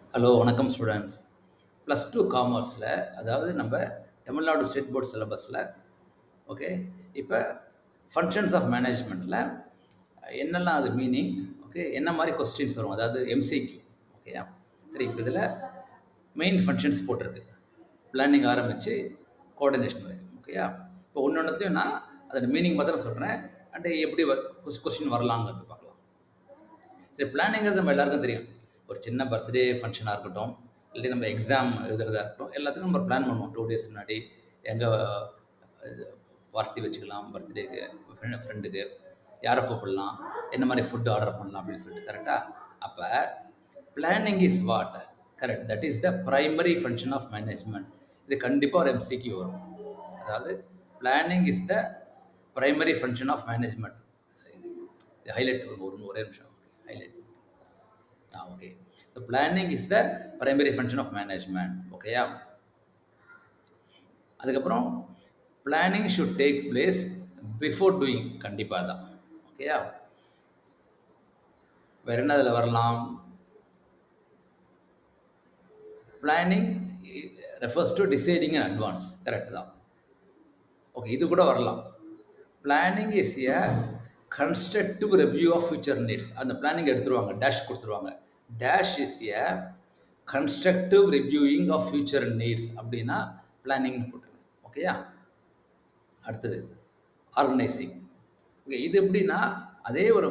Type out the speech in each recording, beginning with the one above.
Hello வணக்கம் students. +2 காமர்ஸில், அதாவது நம்ம தமிழ்நாடு ஸ்டேட் போர்ட் சிலபஸில், ஓகே, இப்போ ஃபங்க்ஷன்ஸ் ஆஃப் மேனேஜ்மெண்ட்டில் என்னெல்லாம் அது மீனிங், ஓகே, என்ன மாதிரி கொஸ்டின்ஸ் வரும், அதாவது எம்சிக்யூ, ஓகேயா. சரி, இப்போ இதில் மெயின் ஃபங்க்ஷன்ஸ் போட்டிருக்கு, பிளானிங் ஆரம்பித்து கோஆர்டினேஷன் வரைக்கும், ஓகேயா. இப்போ ஒன்றுத்தையும் நான் அதோட மீனிங் மாத்திரம் சொல்கிறேன், அண்ட் எப்படி கொஸ்டின் வரலாங்கிறது பார்க்கலாம். சரி, பிளானிங்கிறது நம்ம எல்லாருக்கும் தெரியும். ஒரு சின்ன பர்த்டே ஃபங்க்ஷனாக இருக்கட்டும், இல்லை நம்ம எக்ஸாம் எழுதுறதா இருக்கட்டும், எல்லாத்துக்கும் நம்ம பிளான் பண்ணுவோம். 2 days முன்னாடி எங்கே பார்ட்டி வச்சுக்கலாம், பர்த்டேக்கு, ஃப்ரெண்டுக்கு யாரை கூப்பிடலாம், என்ன மாதிரி ஃபுட் ஆர்டர் பண்ணலாம் அப்படின்னு சொல்லிட்டு, கரெக்டாக. அப்போ planning is what, correct, that is the primary function of management. இது கண்டிப்பாக ஒரு எம்சிக்யூ வரும். அதாவது planning is the primary function of management. Highlight ஒரே நிமிஷம், highlight. Okay, so planning is the primary function of management, ஓகேயா. அதுக்கப்புறம் planning should take place before doing, கண்டிப்பாக தான், ஓகேயா. வேற என்ன அதில் வரலாம்? Planning refers to deciding in advance, correct தான். ஓகே, இது கூட வரலாம். Planning is a constructive review of future needs. அந்த பிளானிங் எடுத்துருவாங்க, டேஷ் கொடுத்துருவாங்க. Dash is a constructive reviewing of future needs அப்படின்னா பிளானிங்னு போட்டுருங்க, ஓகேயா. அடுத்தது ஆர்கனைசிங். ஓகே, இது எப்படின்னா அதே ஒரு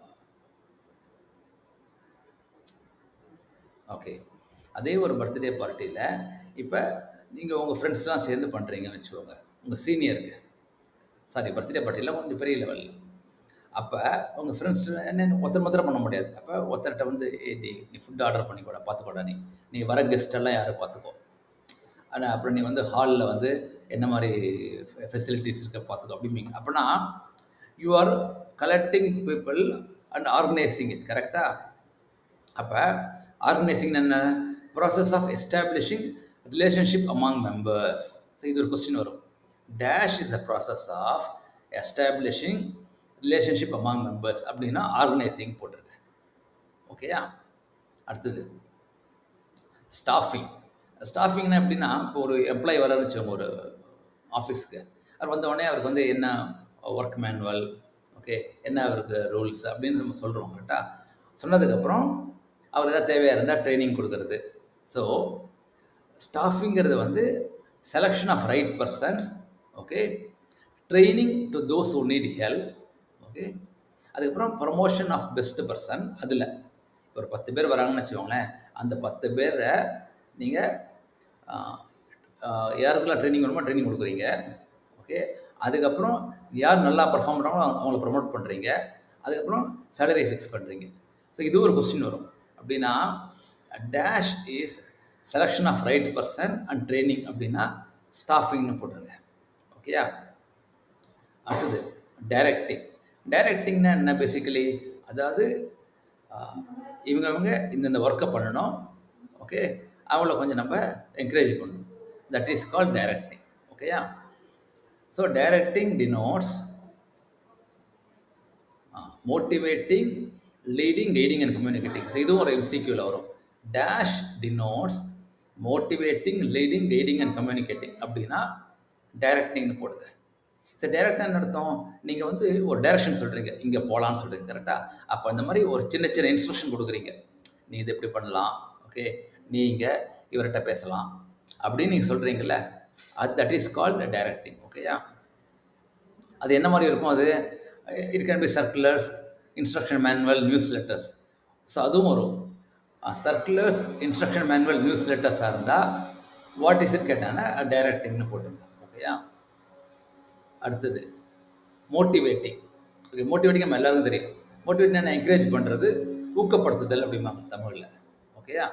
ஓகே, அதே ஒரு பர்த்டே பார்ட்டியில் இப்போ நீங்கள் உங்கள் ஃப்ரெண்ட்ஸ்லாம் சேர்ந்து பண்ணுறீங்கன்னு வச்சுக்கோங்க. உங்கள் சீனியருக்கு, சாரி, பர்த்டே பார்ட்டியில் கொஞ்சம் பெரிய லெவலில். அப்போ உங்கள் ஃப்ரெண்ட்ஸ்ட்டு என்ன ஒருத்தர் பண்ண முடியாது. அப்போ ஒருத்தர்கிட்ட வந்து நீ ஃபுட் ஆர்டர் பண்ணிக்கூட பார்த்துக்கூட, நீ வர கெஸ்டெல்லாம் யாரும் பார்த்துக்கோ. ஆனால் அப்புறம் நீ வந்து ஹாலில் வந்து என்ன மாதிரி ஃபெசிலிட்டிஸ் இருக்க பார்த்துக்கோ அப்படிங்க. அப்படின்னா you are collecting people and organising it, கரெக்டாக. அப்போ ஆர்கனைசிங் என்ன? Process of establishing relationship among members. So இது ஒரு கொஸ்டின் வரும். Dash is a process of establishing relationship among members அப்படின்னா ஆர்கனைசிங் போட்டிருக்கு, ஓகேயா. அடுத்தது ஸ்டாஃபிங். ஸ்டாஃபிங்னா எப்படின்னா, இப்போ ஒரு எம்ப்ளாயி வரன்னு வச்சுக்கோங்க ஒரு ஆஃபீஸ்க்கு. அவர் வந்தவுடனே அவருக்கு வந்து என்ன ஒர்க் மேனுவல், ஓகே, என்ன அவருக்கு ரூல்ஸ் அப்படின்னு நம்ம சொல்கிறோம், கரெக்டாக. சொன்னதுக்கப்புறம் அவர் ஏதாவது தேவையாக இருந்தால் ட்ரைனிங் கொடுக்கறது. ஸோ ஸ்டாஃபிங்கிறது வந்து selection of right persons, okay, training to those who need help, okay. அதுக்கப்புறம் ப்ரமோஷன் ஆஃப் பெஸ்ட் பர்சன். அதில் இப்போ ஒரு 10 பேர் வராங்கன்னு வச்சுக்கோங்களேன், அந்த 10 பேரை நீங்கள் யாருக்கெல்லாம் ட்ரைனிங் வேணுமோ ட்ரைனிங் கொடுக்குறீங்க, ஓகே. அதுக்கப்புறம் யார் நல்லா பர்ஃபார்ம் பண்ணுறாங்களோ அவங்கள ப்ரமோட் பண்ணுறீங்க. அதுக்கப்புறம் சேலரி ஃபிக்ஸ் பண்ணுறீங்க. ஸோ இது ஒரு கொஸ்டின் வரும். அப்படின்னா dash is selection of right person and training அப்படின்னா ஸ்டாஃபிங்னு போட்டுருங்க, ஓகேயா. அடுத்தது டைரக்டிங். டைரக்டிங்னா என்ன? பேசிக்கலி அதாவது இவங்க இந்த ஒர்க்கை பண்ணணும், ஓகே, அவங்கள கொஞ்சம் நம்ம என்கரேஜ் பண்ணணும். தட் இஸ் கால்ட் டைரக்டிங், ஓகேயா. So directing denotes motivating, leading, guiding and communicating. So இதுவும் ஒரு எம்சிக்யூவில் வரும். Dash denotes motivating, leading, guiding and communicating அப்படின்னா டைரக்டிங்னு போடுங்க. ஸோ டைரக்டாக என்ன அர்த்தம்? நீங்கள் வந்து ஒரு டைரக்ஷன் சொல்கிறீங்க, இங்கே போகலான்னு சொல்கிறீங்க, கரெக்டாக. அப்போ அந்த மாதிரி ஒரு சின்ன சின்ன இன்ஸ்ட்ரக்ஷன் கொடுக்குறீங்க. நீ இது எப்படி பண்ணலாம், ஓகே, நீங்கள் இவர்கிட்ட பேசலாம் அப்படின்னு நீங்கள் சொல்கிறீங்கல்ல, அது தட் இஸ் கால்ட் டைரக்டிங், ஓகேயா. அது என்ன மாதிரி இருக்கும்? அது it can be circulars, instruction manual, newsletters. So அதுவும் வரும். சர்க்குலர்ஸ், இன்ஸ்ட்ரக்ஷன் மேனுவல், நியூஸ் லெட்டர்ஸாக இருந்தால் வாட் இஸ் இட் கேட்டாங்கன்னா டைரக்டிங்னு போட்டுங்க, ஓகேயா. அடுத்தது மோட்டிவேட்டிங். ஓகே, மோட்டிவேட்டிங் நம்ம எல்லாருக்கும் தெரியும். மோட்டிவேட்டிங் என்ன? என்கரேஜ் பண்ணுறது, ஊக்கப்படுத்துதல் அப்படிம்பாங்க தமிழில், ஓகேயா.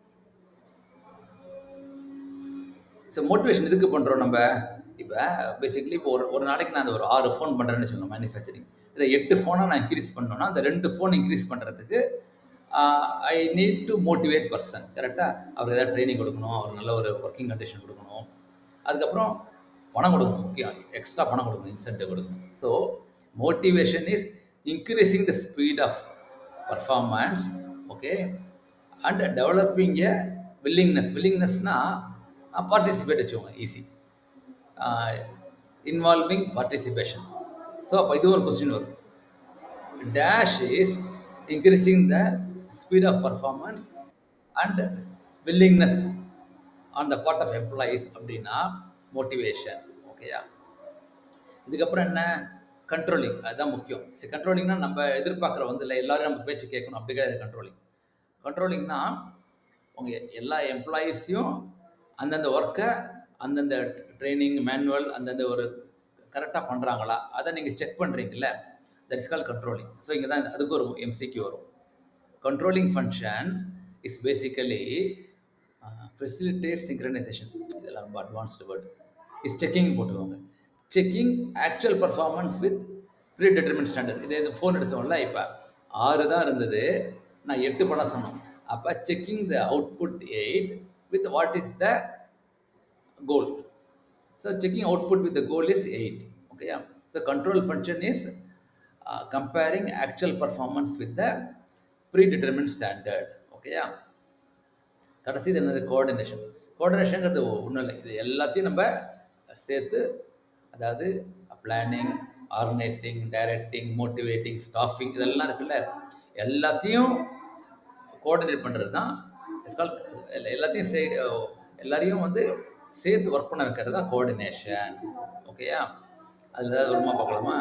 ஸோ மோட்டிவேஷன் எதுக்கு பண்ணுறோம் நம்ம? இப்போ பேசிக்கலி இப்போ ஒரு நாளைக்கு நான் ஒரு 6 ஃபோன் பண்ணுறேன்னு வச்சுக்கோங்க, மேனுஃபேக்சரிங். இதை 8 ஃபோனாக நான் இன்க்ரீஸ் பண்ணோன்னா அந்த 2 ஃபோன் இன்க்ரீஸ் பண்ணுறதுக்கு I need to motivate person, கரெக்டாக. அவருக்கு ஏதாவது ட்ரைனிங் கொடுக்கணும், அவருக்கு நல்ல ஒரு ஒர்க்கிங் கண்டிஷன் கொடுக்கணும், அதுக்கப்புறம் பணம் கொடுக்கணும், முக்கியம், எக்ஸ்ட்ரா பணம் கொடுக்கணும், இன்சென்டிவ் கொடுக்கணும். So motivation is increasing the speed of performance, okay, and developing a வில்லிங்னஸ்னா பார்ட்டிசிபேட் வச்சுக்கோங்க, ஈஸி. Involving participation. ஸோ அப்போ இது ஒரு கொஸ்டின் வரும். Dash is increasing the speed of performance and willingness on the part of employees அப்படின்னா motivation. ஓகேயா? இதுக்கப்புறம் என்ன? கண்ட்ரோலிங். அதுதான் முக்கியம். சரி, கண்ட்ரோலிங்னா நம்ம எதிர்பார்க்குற வந்து இல்லை எல்லாரும் நம்ம பேச்சு கேட்கணும் அப்படி கிடையாது. கண்ட்ரோலிங்னா உங்கள் எல்லா எம்ப்ளாயீஸையும் அந்தந்த ஒர்க்கை அந்தந்த ட்ரைனிங் மேனுவல் அந்தந்த ஒரு கரெக்டாக பண்ணுறாங்களா அதை நீங்கள் செக் பண்ணுறீங்கல்ல, that is call controlling. So இங்கே தான் அதுக்கு ஒரு எம்சிக்கு வரும். Controlling function is basically facilitate synchronisation. இதெல்லாம் ரொம்ப அட்வான்ஸ்டு வேர்டு. இஸ் செக்கிங் போட்டுக்கோங்க. Checking actual performance with predetermine standard. இதே ஃபோன் எடுத்தோம்ல, இப்போ 6 தான் இருந்தது, நான் 8 பண்ண சொன்னோம். அப்போ checking the output 8 with what is the goal. So checking output with the goal is 8. ஓகேயா? So control function is comparing actual performance with the predetermine standard. ஓகேயா? கடைசி என்னது? கோஆர்டினேஷன். கோஆர்டினேஷனுங்கிறது ஒன்றும் இல்லை, இது எல்லாத்தையும் நம்ம சேர்த்து, அதாவது planning, organising, directing, motivating, staffing, இதெல்லாம் இருக்குல்ல, எல்லாத்தையும் கோஆர்டினேட் பண்ணுறது தான் எல்லாத்தையும் எல்லாரையும் வந்து சேர்த்து ஒர்க் பண்ண வைக்கிறது தான் கோஆர்டினேஷன். ஓகேயா? அதில் ஏதாவது வருமா பார்க்கலாமா?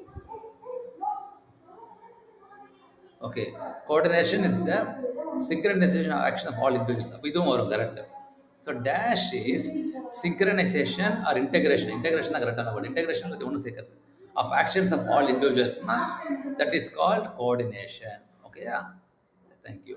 Okay, coordination is the synchronization of action of all individuals. அப்போ இதுவும் வரும், correct. So dash is synchronization or integration. Integration தான் கரெக்டான வேர்டு. இன்டெகிரேஷன் அது ஒன்று சேர்க்கறது ஆஃப் ஆக்ஷன்ஸ் ஆஃப் ஆல் இண்டிவிஜுவல்ஸ்னா தட் இஸ் கால்ட் கோஆர்டினேஷன். ஓகேயா? தேங்க்யூ.